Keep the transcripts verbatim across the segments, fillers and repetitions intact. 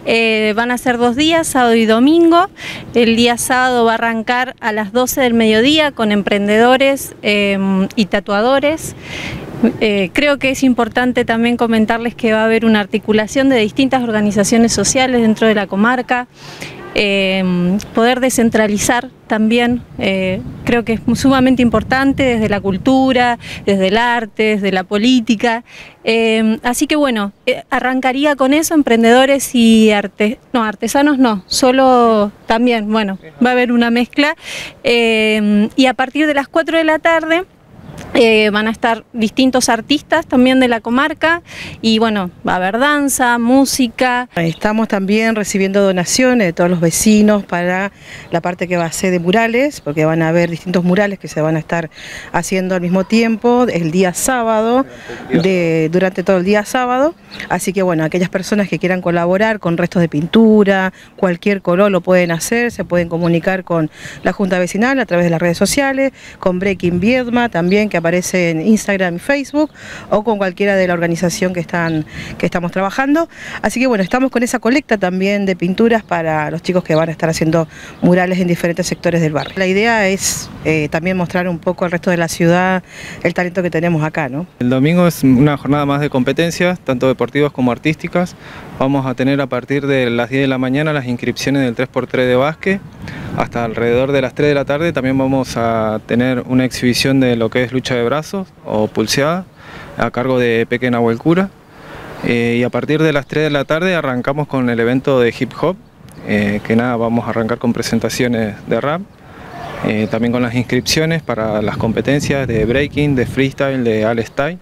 Eh, van a ser dos días, sábado y domingo. El día sábado va a arrancar a las doce del mediodía con emprendedores eh, y tatuadores. Eh, creo que es importante también comentarles que va a haber una articulación de distintas organizaciones sociales dentro de la comarca. Eh, poder descentralizar también, eh, creo que es sumamente importante desde la cultura, desde el arte, desde la política. Eh, así que bueno, eh, arrancaría con eso, emprendedores y arte, no, artesanos no, solo también, bueno, va a haber una mezcla. Eh, y a partir de las cuatro de la tarde, Eh, van a estar distintos artistas también de la comarca y bueno, va a haber danza, música. Estamos también recibiendo donaciones de todos los vecinos para la parte que va a ser de murales, porque van a haber distintos murales que se van a estar haciendo al mismo tiempo el día sábado, de, durante todo el día sábado. Así que bueno, aquellas personas que quieran colaborar con restos de pintura, cualquier color lo pueden hacer, se pueden comunicar con la Junta Vecinal a través de las redes sociales, con Breaking Viedma también, que aparece en Instagram y Facebook, o con cualquiera de la organización que, están, que estamos trabajando. Así que bueno, estamos con esa colecta también de pinturas para los chicos que van a estar haciendo murales en diferentes sectores del barrio. La idea es eh, también mostrar un poco al resto de la ciudad el talento que tenemos acá, ¿no? El domingo es una jornada más de competencias, tanto deportivas como artísticas. Vamos a tener a partir de las diez de la mañana las inscripciones del tres por tres de básquet, hasta alrededor de las tres de la tarde también vamos a tener una exhibición de lo que es lucha de brazos o pulseada a cargo de Peque Nahuelcura. Eh, y a partir de las tres de la tarde arrancamos con el evento de hip hop, eh, que nada, vamos a arrancar con presentaciones de rap, eh, también con las inscripciones para las competencias de breaking, de freestyle, de all style.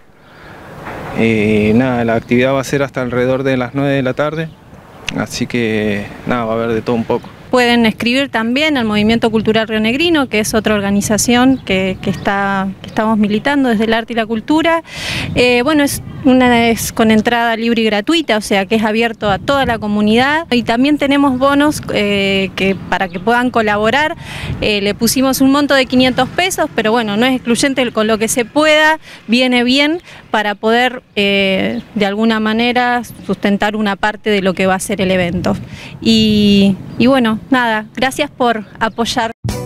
Y nada, la actividad va a ser hasta alrededor de las nueve de la tarde, así que nada, va a haber de todo un poco. Pueden escribir también al Movimiento Cultural Rionegrino, que es otra organización que, que, está, que estamos militando desde el arte y la cultura. Eh, bueno, es, una, es con entrada libre y gratuita, o sea que es abierto a toda la comunidad. Y también tenemos bonos eh, que, para que puedan colaborar. Eh, le pusimos un monto de quinientos pesos, pero bueno, no es excluyente, con lo que se pueda, viene bien para poder eh, de alguna manera sustentar una parte de lo que va a ser el evento. Y, y bueno, nada, gracias por apoyar.